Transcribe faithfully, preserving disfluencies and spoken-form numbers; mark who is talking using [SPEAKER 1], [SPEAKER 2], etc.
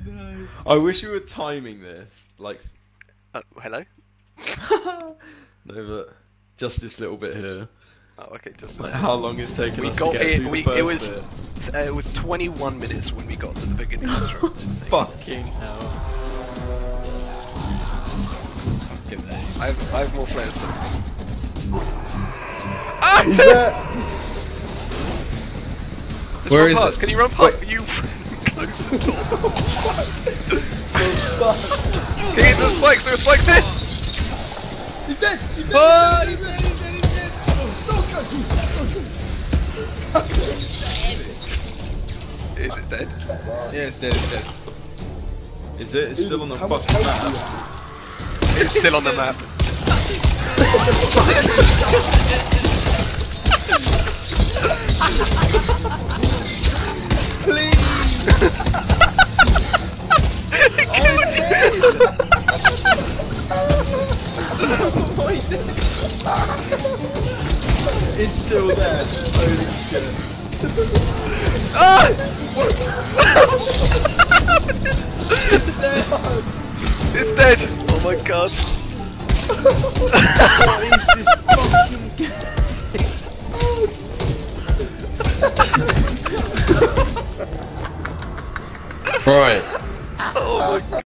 [SPEAKER 1] no.
[SPEAKER 2] I wish we were timing this. Like,
[SPEAKER 3] Oh, hello?
[SPEAKER 2] no, but just this little bit here.
[SPEAKER 3] Oh, okay, just
[SPEAKER 2] Like how long it's taken
[SPEAKER 3] we
[SPEAKER 2] us
[SPEAKER 3] got
[SPEAKER 2] to get
[SPEAKER 3] it.
[SPEAKER 2] through
[SPEAKER 3] We
[SPEAKER 2] the
[SPEAKER 3] it
[SPEAKER 2] first
[SPEAKER 3] was
[SPEAKER 2] bit.
[SPEAKER 3] uh, it was twenty-one minutes when we got to the beginning of this room.
[SPEAKER 2] Fucking hell.
[SPEAKER 1] Fucking A.
[SPEAKER 3] I have I have more flares than. Ah!
[SPEAKER 4] Is that?
[SPEAKER 3] Just
[SPEAKER 1] Where
[SPEAKER 3] run
[SPEAKER 1] is
[SPEAKER 3] past.
[SPEAKER 1] it?
[SPEAKER 3] Can you run past? You close the door. Here, there's spikes. There are spikes here.
[SPEAKER 4] He's dead! He's dead!
[SPEAKER 1] Oh,
[SPEAKER 4] he's dead! He's dead! He's dead! He's dead! Those guys!
[SPEAKER 3] Is it dead?
[SPEAKER 1] Yeah, it's dead, it's dead.
[SPEAKER 2] Is it? It's still on the
[SPEAKER 4] How much
[SPEAKER 2] fucking
[SPEAKER 4] health do you
[SPEAKER 2] map.
[SPEAKER 4] have?
[SPEAKER 3] It's still on the map.
[SPEAKER 2] It's still there. Holy shit.
[SPEAKER 3] Ah! It's dead. Oh my god.
[SPEAKER 2] What is this fucking game?
[SPEAKER 1] Right.
[SPEAKER 3] Oh my god.